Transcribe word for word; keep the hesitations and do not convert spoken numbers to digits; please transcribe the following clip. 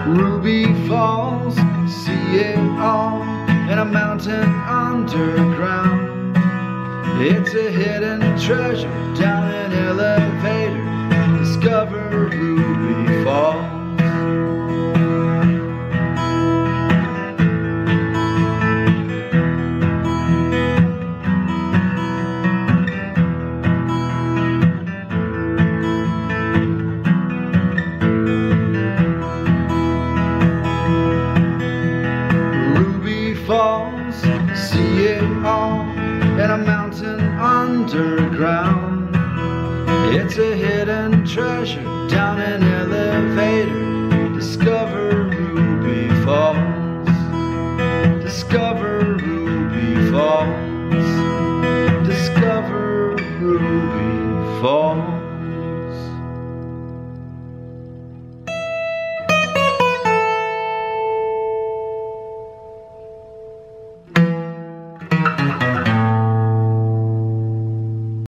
Ruby Falls, see it all in a mountain underground. It's a hidden treasure down an elevator. Discover Ruby Falls. Falls, see it all in a mountain underground. It's a hidden treasure